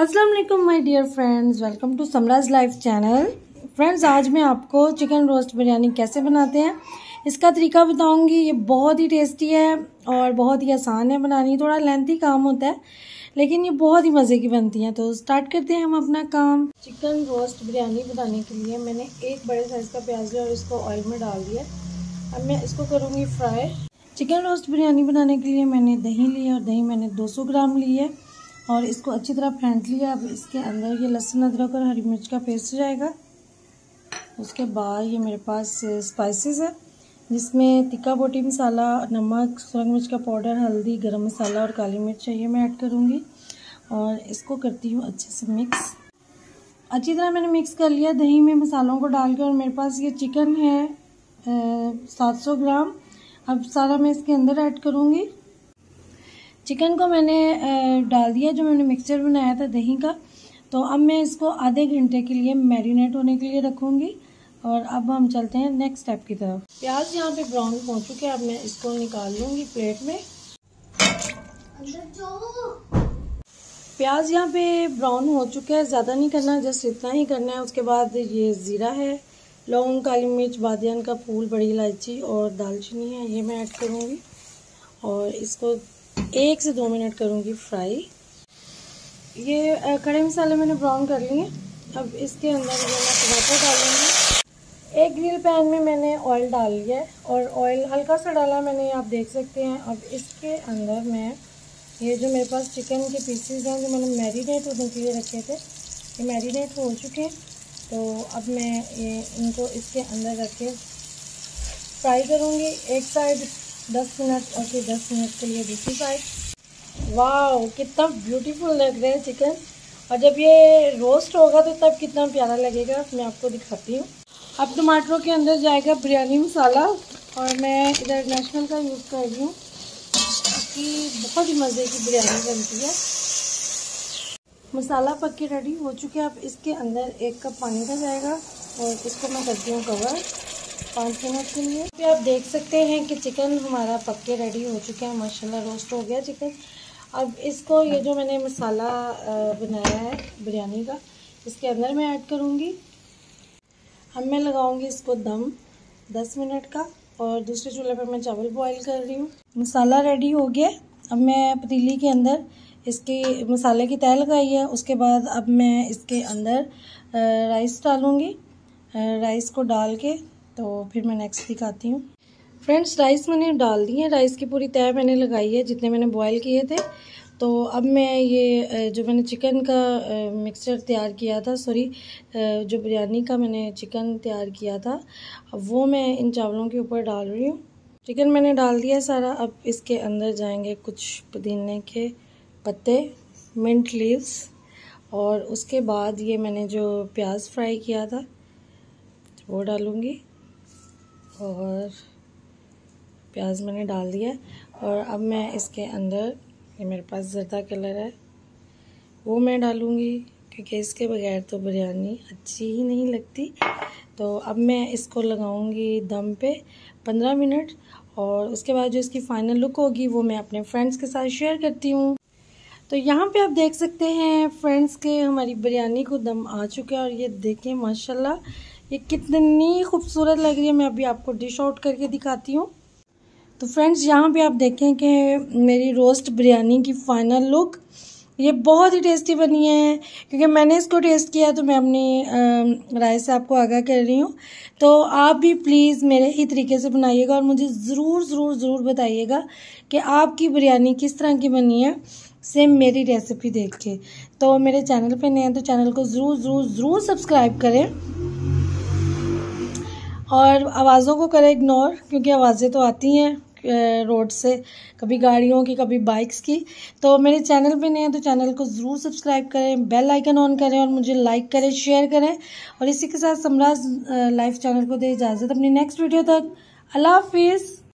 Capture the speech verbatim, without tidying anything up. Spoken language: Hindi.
अस्सलाम वालेकुम my dear friends, welcome to Samraj life channel. Friends, आज मैं आपको चिकन रोस्ट बिरयानी कैसे बनाते हैं इसका तरीका बताऊंगी। ये बहुत ही टेस्टी है और बहुत ही आसान है बनानी। थोड़ा लेंथी काम होता है लेकिन ये बहुत ही मज़े की बनती हैं। तो स्टार्ट करते हैं हम अपना काम। चिकन रोस्ट बिरयानी बनाने के लिए मैंने एक बड़े साइज़ का प्याज लिया और इसको ऑयल में डाल दिया। अब मैं इसको करूँगी फ्राई। चिकन रोस्ट बिरयानी बनाने के लिए मैंने दही ली है और दही मैंने दो सौ ग्राम ली है और इसको अच्छी तरह फेंट लिया। अब इसके अंदर ये लहसुन अदरक और हरी मिर्च का पेस्ट जाएगा। उसके बाद ये मेरे पास स्पाइसेस है जिसमें तिक्का बोटी मसाला, नमक, सुरंग मिर्च का पाउडर, हल्दी, गरम मसाला और काली मिर्च है, ये मैं ऐड करूँगी और इसको करती हूँ अच्छे से मिक्स। अच्छी तरह मैंने मिक्स कर लिया दही में मसालों को डाल के। और मेरे पास ये चिकन है सात सौ ग्राम। अब सारा मैं इसके अंदर ऐड करूँगी। चिकन को मैंने डाल दिया जो मैंने मिक्सचर बनाया था दही का। तो अब मैं इसको आधे घंटे के लिए मैरिनेट होने के लिए रखूँगी। और अब हम चलते हैं नेक्स्ट स्टेप की तरफ। प्याज यहाँ पे ब्राउन हो चुके हैं। अब मैं इसको निकाल लूँगी प्लेट में। प्याज यहाँ पे ब्राउन हो चुका है, ज़्यादा नहीं करना, जस्ट इतना ही करना है। उसके बाद ये ज़ीरा है, लौंग, काली मिर्च, बादियान का फूल, बड़ी इलायची और दालचीनी है, ये मैं ऐड करूँगी और इसको एक से दो मिनट करूँगी फ्राई। ये खड़े मसाले मैंने ब्राउन कर लिए। अब इसके अंदर ये मैं टमाटर डालूँगी। एक ग्रिल पैन में मैंने ऑयल डाल लिया है और ऑयल हल्का सा डाला मैंने, आप देख सकते हैं। अब इसके अंदर मैं ये जो मेरे पास चिकन के पीसेस हैं जो मैंने मैरिनेट होने के लिए रखे थे, ये मैरिनेट हो चुके हैं। तो अब मैं ये इनको इसके अंदर रख के फ्राई करूँगी। एक साइड दस मिनट और फिर दस मिनट के लिए दूसरी साइड। वाह, कितना ब्यूटीफुल लग रहा है चिकन। और जब ये रोस्ट होगा तो तब कितना प्यारा लगेगा, मैं आपको दिखाती हूँ। अब टमाटरों के अंदर जाएगा बिरयानी मसाला और मैं इधर नेशनल का यूज़ कर रही हूँ क्योंकि बहुत ही मज़े की बिरयानी बनती है। मसाला पक के रेडी हो चुके हैं। अब इसके अंदर एक कप पानी का जाएगा और इसको मैं करती हूँ कवर पाँच मिनट के लिए। तो आप देख सकते हैं कि चिकन हमारा पक के रेडी हो चुका है, माशाल्लाह रोस्ट हो गया चिकन। अब इसको ये जो मैंने मसाला बनाया है बिरयानी का, इसके अंदर मैं ऐड करूँगी। अब मैं लगाऊंगी इसको दम दस मिनट का और दूसरे चूल्हे पर मैं चावल बॉईल कर रही हूँ। मसाला रेडी हो गया। अब मैं पतीली के अंदर इसके मसाले की तह लगाई है। उसके बाद अब मैं इसके अंदर राइस डालूँगी। राइस को डाल के तो फिर मैं नेक्स्ट दिखाती हूँ। फ्रेंड्स, राइस मैंने डाल दी है, राइस की पूरी तह मैंने लगाई है जितने मैंने बॉईल किए थे। तो अब मैं ये जो मैंने चिकन का मिक्सचर तैयार किया था, सॉरी जो बिरयानी का मैंने चिकन तैयार किया था, अब वो मैं इन चावलों के ऊपर डाल रही हूँ। चिकन मैंने डाल दिया सारा। अब इसके अंदर जाएंगे कुछ पुदीने के पत्ते, मिंट लीव्स, और उसके बाद ये मैंने जो प्याज फ्राई किया था वो डालूँगी। और प्याज मैंने डाल दिया और अब मैं इसके अंदर, ये मेरे पास ज़र्दा कलर है, वो मैं डालूँगी क्योंकि इसके बगैर तो बिरयानी अच्छी ही नहीं लगती। तो अब मैं इसको लगाऊँगी दम पे पंद्रह मिनट और उसके बाद जो इसकी फ़ाइनल लुक होगी वो मैं अपने फ्रेंड्स के साथ शेयर करती हूँ। तो यहाँ पे आप देख सकते हैं फ्रेंड्स के हमारी बिरयानी को दम आ चुका है और ये देखें माशाल्लाह ये कितनी खूबसूरत लग रही है। मैं अभी आपको डिश आउट करके दिखाती हूँ। तो फ्रेंड्स, यहाँ पे आप देखें कि मेरी रोस्ट बिरयानी की फ़ाइनल लुक ये बहुत ही टेस्टी बनी है। क्योंकि मैंने इसको टेस्ट किया तो मैं अपनी राय से आपको आगाह कर रही हूँ। तो आप भी प्लीज़ मेरे ही तरीके से बनाइएगा और मुझे ज़रूर ज़रूर ज़रूर बताइएगा कि आपकी बिरयानी किस तरह की बनी है, सेम मेरी रेसिपी देख के। तो मेरे चैनल पे नए हैं तो चैनल को ज़रूर ज़रूर ज़रूर सब्सक्राइब करें और आवाज़ों को करें इग्नोर, क्योंकि आवाज़ें तो आती हैं रोड से, कभी गाड़ियों की, कभी बाइक्स की। तो मेरे चैनल पे नए हैं तो चैनल को ज़रूर सब्सक्राइब करें, बेल आइकन ऑन करें और मुझे लाइक करें, शेयर करें। और इसी के साथ समराज लाइफ चैनल को दे इजाज़त अपनी नेक्स्ट वीडियो तक। अल्लाह हाफिज़।